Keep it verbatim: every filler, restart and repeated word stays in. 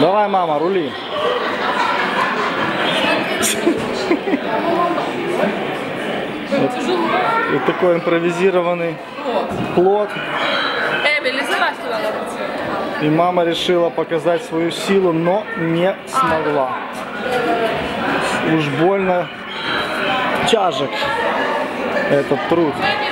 Давай, мама, рули. Вот, вот такой импровизированный плот. И мама решила показать свою силу, но не смогла. Уж больно тяжек этот труд.